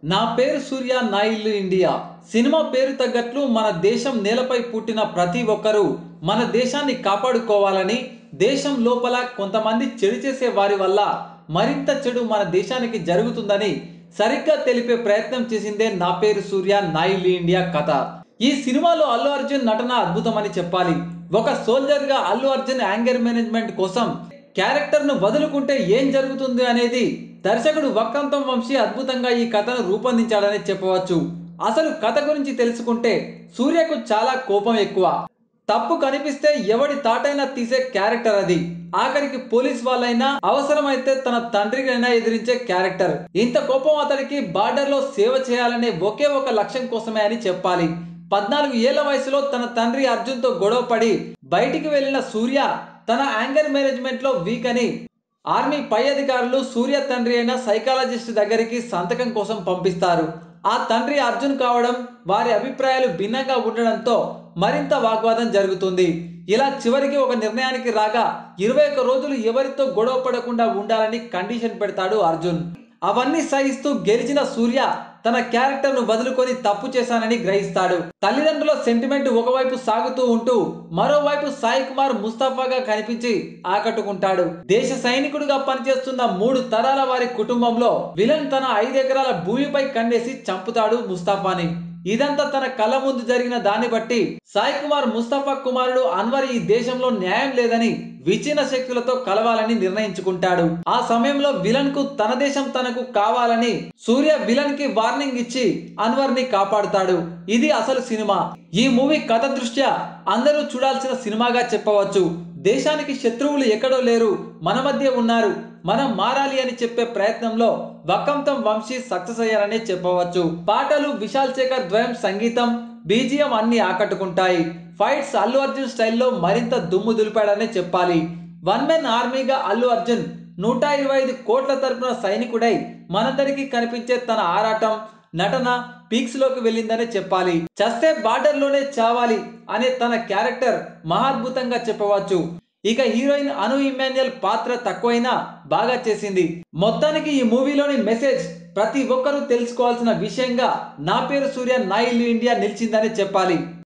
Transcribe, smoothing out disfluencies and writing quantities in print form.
నా పేరు సూర్య, నా ఇల్లు ఇండియా. సినిమా పేరు తగ్గట్లు మన దేశం నేలపై పుట్టిన ప్రతి ఒక్కరూ మన దేశాన్ని కాపాడుకోవాలని, దేశం లోపల కొంతమంది చెడు చేసే వారి వల్ల మరింత చెడు మన దేశానికి జరుగుతుందని సరిగ్గా తెలిపే ప్రయత్నం చేసిందే నా పేరు సూర్య, నా ఇల్లు ఇండియా కథ. ఈ సినిమాలో అల్లు అర్జున్ నటన అద్భుతమని చెప్పాలి. ఒక సోల్జర్ గా అల్లు అర్జున్ యాంగర్ మేనేజ్మెంట్ కోసం క్యారెక్టర్ ను వదులుకుంటే ఏం జరుగుతుంది అనేది దర్శకుడు వక్రంతం వంశీ అద్భుతంగా ఈ కథను రూపొందించాడని చెప్పవచ్చు. అసలు కథ గురించి తెలుసుకుంటే, సూర్యకు చాలా కోపం ఎక్కువ. తప్పు కనిపిస్తే ఎవడి తాటైనా తీసే క్యారెక్టర్ అది. ఆఖరికి పోలీస్ వాళ్ళైనా, అవసరమైతే తన తండ్రినైనా ఎదిరించే క్యారెక్టర్. ఇంత కోపం అతడికి బార్డర్ లో సేవ చేయాలనే ఒకే ఒక లక్ష్యం కోసమే అని చెప్పాలి. 14 ఏళ్ల వయసులో తన తండ్రి అర్జున్ తో గొడవపడి బయటికి వెళ్లిన సూర్య తన యాంగర్ మేనేజ్మెంట్ లో వీక్ అని ఆర్మీ పై అధికారులు సూర్య తండ్రి అయిన సైకాలజిస్ట్ దగ్గరికి సంతకం కోసం పంపిస్తారు. ఆ తండ్రి అర్జున్ కావడం, వారి అభిప్రాయాలు భిన్నంగా ఉండడంతో మరింత వాగ్వాదం జరుగుతుంది. ఇలా చివరికి ఒక నిర్ణయానికి రాగా 21 రోజులు ఎవరితో గొడవ పడకుండా ఉండాలని కండిషన్ పెడతాడు అర్జున్. అవన్నీ సహిస్తూ గెలిచిన సూర్య తన క్యారెక్టర్ ను వదులుకొని తప్పు చేశానని గ్రహిస్తాడు. తల్లిదండ్రుల సెంటిమెంట్ ఒకవైపు సాగుతూ ఉంటూ మరోవైపు సాయి కుమార్ ముస్తఫాగా కనిపించి ఆకట్టుకుంటాడు. దేశ సైనికుడిగా పనిచేస్తున్న 3 తరాల వారి కుటుంబంలో విలన్ తన 5 ఎకరాల భూమిపై కన్నేసి చంపుతాడు ముస్తఫాని. ఇదంతా తన కళ్ళ ముందు జరిగిన దాన్ని బట్టి సాయి కుమార్ ముస్తఫా కుమారుడు అన్వర్ ఈ దేశంలో న్యాయం లేదని విచ్ఛిన్న శక్తులతో కలవాలని నిర్ణయించుకుంటాడు. ఆ సమయంలో విలన్ కు తన దేశం తనకు కావాలని సూర్య విలన్ కి వార్నింగ్ ఇచ్చి అన్వర్ ని కాపాడుతాడు. ఇది అసలు సినిమా. ఈ మూవీ కథ దృష్ట్యా అందరూ చూడాల్సిన సినిమాగా చెప్పవచ్చు. దేశానికి శత్రువులు ఎక్కడో లేరు, మన మధ్య ఉన్నారు, మనం మారాలి అని చెప్పే ప్రయత్నంలో వక్కంతం వంశీ సక్సెస్ అయ్యారనే చెప్పవచ్చు. పాటలు విశాల్ శేఖర్ ద్వయం సంగీతం, బీజిఎం అన్ని ఆకట్టుకుంటాయి. ఫైట్స్ అల్లు అర్జున్ స్టైల్లో మరింత దుమ్ము దులిపాడనే చెప్పాలి. వన్ మెన్ ఆర్మీగా అల్లు అర్జున్ 125 కోట్ల తరపున సైనికుడై మనందరికీ కనిపించే తన ఆరాటం, నటన పీక్స్ లోకి వెళ్ళిందనే చెప్పాలి. చస్తే బార్డర్ లోనే చావాలి అనే తన క్యారెక్టర్ మహాద్భుతంగా చెప్పవచ్చు. ఇక హీరోయిన్ అను ఇమాన్యుయల్ పాత్ర తక్కువైనా బాగా చేసింది. మొత్తానికి ఈ మూవీలోని మెసేజ్ ప్రతి ఒక్కరూ తెలుసుకోవాల్సిన విషయంగా నా పేరు సూర్య, నా ఇల్లు ఇండియా నిలిచిందని చెప్పాలి.